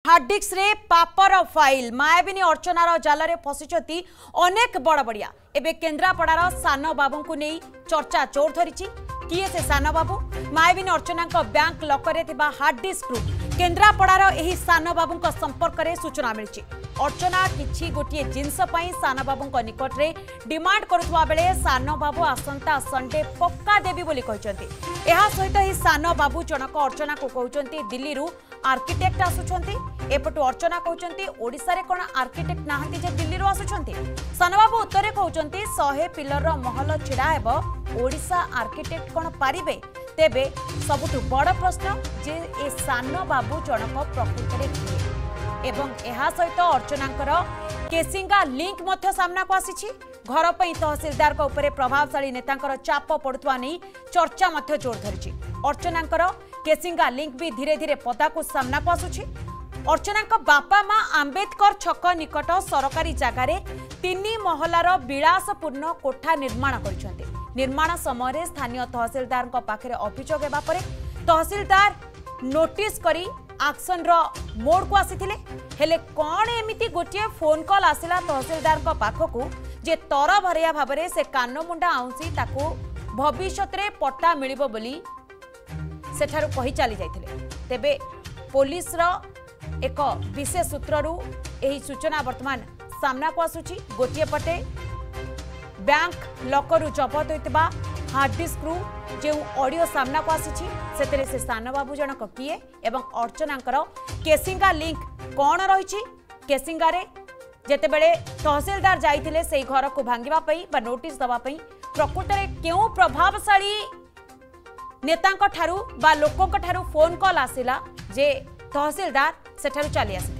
Hard disk रे पापर file मायाबिनी अर्चनार जाल फसी अनेक बड़ बड़िया एवं केन्द्रापड़ार सान बाबू को नहीं चर्चा जोर धरी किए से सान बाबू मायाबिनी Archana bank locker hard disk केन्द्रापड़ार एही सान बाबू संपर्क में सूचना मिली अर्चना किछि गोटे जिनस सान बाबू निकट में डिमांड करुवा बेले सान बाबू आसंता संडे पक्का देवी बोली कहते सहित ही सान बाबू जनक अर्चना को कहते दिल्ली आर्किटेक्ट आसुछंती एपटू अर्चना कहते ओडिशा रे कोन आर्किटेक्ट नाहंती जे दिल्ली रो आसुछंती सान बाबू उत्तरे कहते 100 पिलर महल छिड़ा हेबो ओडिशा आर्किटेक्ट कोन पारिबे तेबे सबुठु बड़ प्रश्न जे ए सान बाबू जनक प्रकृत रे किए एवं एहा सहित अर्चनांकर केसिंगा लिंक मध्य सामना को आसीछि घर पई तहसीलदार को ऊपर प्रभावशाली नेतांकर चाप पड़ुवा नहीं चर्चा मध्य जोर धरिछि अर्चनांकर केसिंगा लिंक भी धीरे धीरे पदा को सामना को आसुछि अर्चना बापा मां आंबेडकर छक निकट सरकारी जगार 3 महलार विलासपूर्ण कोठा निर्माण कर निर्माण समय स्थानीय तहसीलदार पाखे अभियोग हेबा परे तहसीलदार नोटिस करी एक्शन रो मोड को आसीथिले हेले कोन एमिति गोटे फोन कॉल आसिला तहसीलदार पाखकू जे तर भरिया भाबरे से कान मुंडा आउसी ताको भविष्यत रे पट्टा मिलिबो बोली सेठारु कही चली जाइथिले तेबे पुलिस रो एक विशेष सूत्ररू एही सूचना वर्तमान सामना को आसुची गोटे पटे बैंक लकरु जबत होइतबा हार्ड डिस्क रु जे ऑडियो सामना को आसीची सेतरे से सान बाबू जनक किए एवं अर्चनांकर केसिंगा लिंक कोन रहिची केसिंगा रे जेते बेले तहसीलदार जाइथिले सेही घर को भांगिबा पई बा नोटिस दबा पई प्रकृत रे केउ प्रभावशाली नेतांक ठारू बा लोकोंक ठारू फोन कॉल आसिला जे तहसीलदार सेठारू चली आसिथिले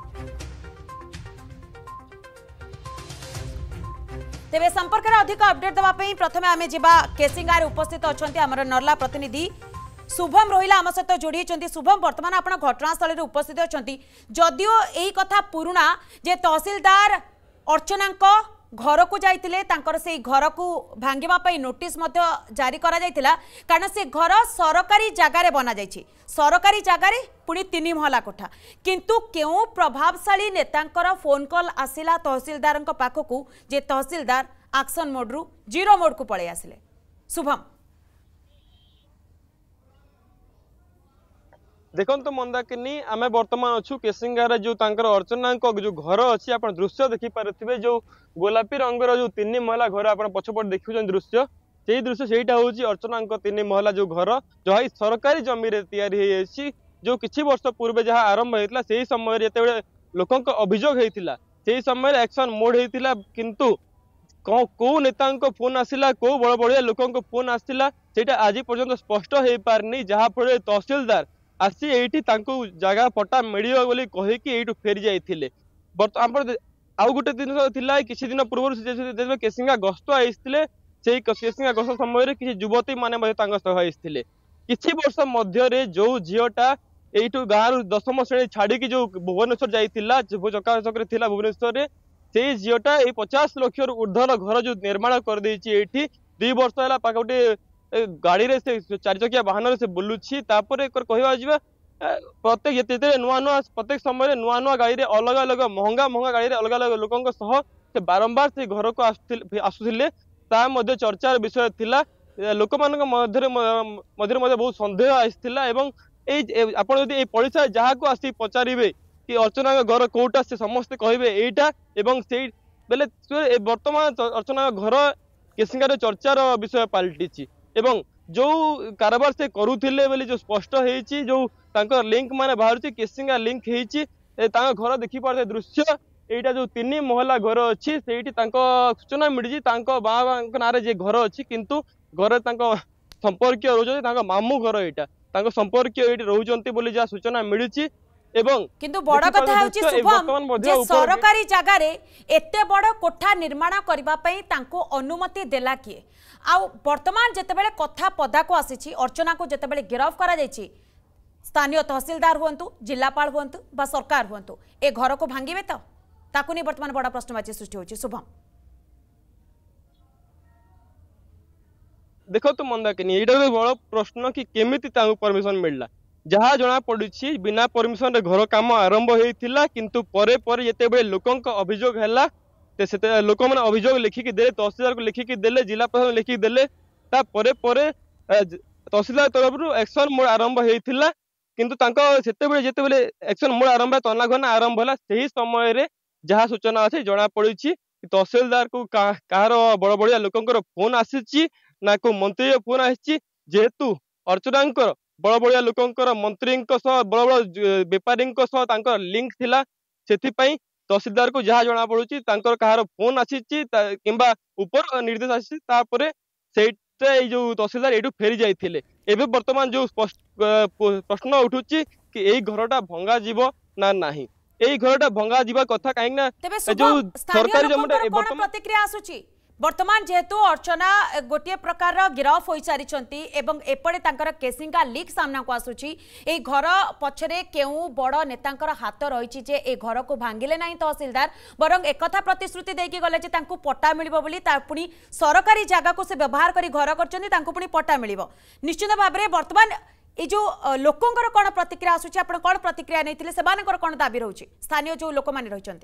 तेबे संपर्क में अधिक अपडेट देवा प्रथमे आमे जिबा केसिंगार उपस्थित अछंती हमर नरला प्रतिनिधि शुभम रोहिला आम सहित जोड़ी शुभम वर्तमान आप घटनास्थल में उपस्थित अछंती जदियो यही कथा पुराणा जे तहसीलदार अर्चना घर को जाइतिले तांकर से घर को भांगिबा पई नोटिस मध्य जारी करा जाइतिला कारण से घर सरकारी जगार बना जाइछि सरकारी जगार पुणी 3 महला कोठा किंतु केउ प्रभावशाली नेतांकर फोन कॉल आसिला तहसीलदार पाखकू जे तहसीलदार एक्शन मोड रु जीरो मोड को पळे आसिले शुभम देखो मंदाकिनी आम बर्तमान अच्छु केसिंगार जो अर्चना जो घर अच्छी आप दृश्य देखिपे जो गोलापी रंगर जो 3 महला घर आप पछपट देखुन दृश्य से दृश्य से हूँ अर्चना 3 महला जो घर जहाँ सरकारी जमी या जो किसी वर्ष पूर्व जहाँ आरंभ होता से समय जिते लोक अभियोग होता से समय एक्शन मोड होता किंतु कौ नेता फोन आसला कौ बड़ बड़िया लोक फोन आसला से आज पर्यंत स्पष्ट हो पारनी जहाँफल तहसीलदार आसी एठी जगह पट्टा मिलियो बोली कहीकि एठू फेरी जाइथिले आउ गोटे दिन थिला किछि दिन पूर्व केसिंगा गस्त आइथिले से केसिंगा गस्त समय किछि युवती माने तांग सह आइथिले किछि वर्ष मध्य जो झीटा एठू गाँव 10म श्रेणी छाड़ी जो भुवनेश्वर जाइथिला चकाचक थिला भुवनेश्वर रे से झीटा 50 लाख ऊर्ध्वर घर जो निर्माण कर देछि एठी 2 वर्ष होला पाकोटे गाड़ी रे से 4 चकिया वाहन से बुलुछि तापर कहवा जा प्रत्येक नुआ नुआ प्रत्येक समय नुआ नुआ गाड़ी रे अलग अलग महंगा महंगा गाड़ी रे अलग अलग लोकों सह से बारंबार से घर को आसुथिले ता मध्य चर्चार विषय थिला लोक मानक मध्य बहुत संदेह आसिथिला एवं आपण यदि पड़िशा जहाँ को आसी पचारे कि अर्चना घर कोटा से समस्ते कहे एटा एवं से बेले वर्तमान अर्चना घर केसिंगार चर्चार विषय पलटि एवं जो कारबार से करुले बोली जो स्पष्ट होती जो लिंक माने बाहर केसिंगा लिंक होती घर देखी पारे दृश्य यहाँ जो 3 महला घर अच्छी से सूचना मिली बाबा ना घर अच्छी किंतु घर संपर्क रोज मामू घर यहाँ संपर्क ये रोच जहाँ सूचना मिली एवं किंतु बड़ कथा होची शुभम जे सरकारी जगह रे एते बड़ कोठा निर्माण करबा पई तांको अनुमति देला किए आ वर्तमान जेते बेले कथा पदा को आसीची अर्चना को जेते बेले गिरफ्त करा जायछि स्थानीय तहसीलदार हुंतु जिलापाल हुंतु बा सरकार हुंतु ए घर को भांगीबे तो ताकू नहीं वर्तमान बड़ा प्रश्नवाची सृष्टि होची शुभम देखो तो मंदाकिनी एटा बड़ प्रश्न कि केमिति तांको परमिशन मिलला जहाँ जना पड़ी बिना परमिशन रे घर काम आरंभ होता किंतु परे परे जितेबले लोक अभियोग है लोक मैंने अभियोग लिखिकी दे तहसीलदार को लिखिकी दे जिला प्रशासन लिखिकी दे परे परे तहसीलदार तरफ एक्शन मोड आरंभ होता किंतु जितेबले एक्शन मोड आरंभ तनाघना आरंभ है से समय रे जहाँ सूचना अच्छे जना पड़ी तहसीलदार को कहार बड़ बड़िया लोकंर फोन आसी ना को मंत्री फोन आसी जेहेतु अर्चना बड़ बड़िया लोकंर मंत्री बड़ बड़ बेपारी लिंक थिला सेथिपाई तहसीलदार को जहाँ जना पड़ुची कहार फोन आसी किंबा ऊपर निर्देश आसी जो तहसीलदार ये फेरी जाइए एवं वर्तमान जो प्रश्न उठुची कि यही घरटा भंगा जीव ना नहीं यही घरटा भंगा जीवा कथा कहीं ना जो सरकारी जमीन प्रतिक्रिया आसुची वर्तमान जेहेतु अर्चना गोटे प्रकार गिरफ हो सारी एपटे केसिंगा लीक सामना को आसुची ए घर पछरे केउ बड़ नेतांकर हाथ रही जे ए घर को भांगिले नहीं तहसीलदार बरं एकथा प्रतिश्रुति देकी गले जे तांकु पट्टा मिलिबो बोली पुणी सरकारी जगह को से व्यवहार करी घर करचंदी तांकु पुणी पट्टा मिलिबो निश्चित भाव में वर्तमान ये जो लोकंकर कौन प्रतिक्रिया आसुची आपण कौन प्रतिक्रिया नहीं सेमानकर कौन दाबी रहुची स्थानीय जो लोक माने रहिचंती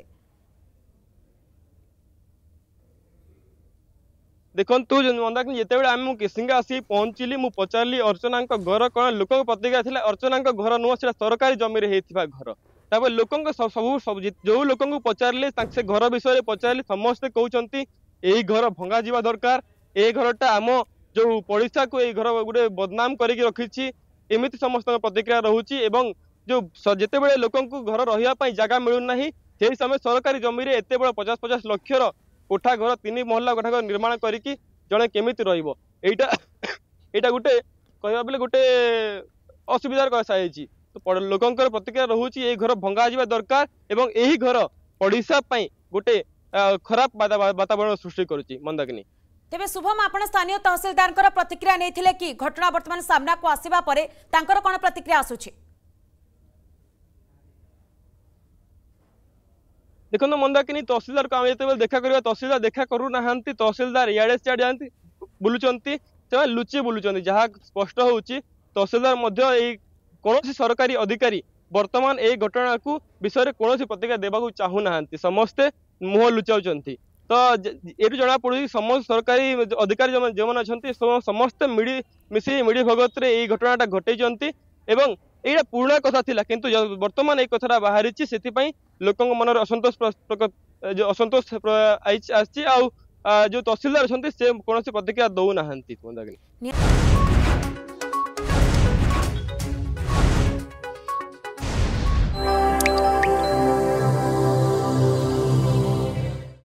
देखो मंदाकिनी जिते आम केसिंगा आसी पहुंचली मुझे पचारि अर्चना घर कौन लोक प्रतिक्रिया थी अर्चना घर नुह से सरकारी जमी घर लोक सब जो लोक पचारे से घर विषय पचारे समस्ते कहते यही घर भंगा जावा दरकार ये घरटा आम जो पड़ोसा को ये घर गोटे बदनाम करके रखी एमती समस्त प्रतिक्रिया रोचे जो जिते बड़े लोक घर रही जगह मिलूना से समय सरकारी जमी में एत बड़ 50-50 लक्षर कोठा घर 3 महला कोठा घर निर्माण करके जड़े केमिति रहिबो एटा गोटे कहबा बेले गोटे असुविधार कसाई तो लोकंकर प्रतिक्रिया रोचे ये घर भंगा जावा दरकार एवं यही घर पड़ोसा गोटे खराब वातावरण सृष्टि करुच्ची मंदाकिनी तेबे शुभम आपण स्थानीय तहसीलदार प्रतिक्रिया नहीं कि घटना वर्तमान सामना को आसीबा परे तांकर कोन प्रतिक्रिया आसुची देखो मंदाकिनी तहसीलदार को आम जो देखा करवा तहसीलदार देखा करू ना तहसीलदार इे सियाड़े जाती बुलूंट से लुचि बुलूं जहाँ स्पष्ट होची तहसीलदार कौन सरकारी अधिकारी वर्तमान ये घटना को विषय कौन प्रतिक्रिया देवा चाहूना समस्ते मुह लुचाऊँ तो ये जना पड़ी समस्त सरकारी अधिकारी जो मैंने अच्छा समस्ते मिसी मिड़ी भगत ये घटनाटा घटे एवं ये पुराना कथा थिला किंतु वर्तमान ये कथा बाहरी से लोक मन असंतोष जो तहसीलदार अच्छा से कौन प्रतिक्रिया दौना।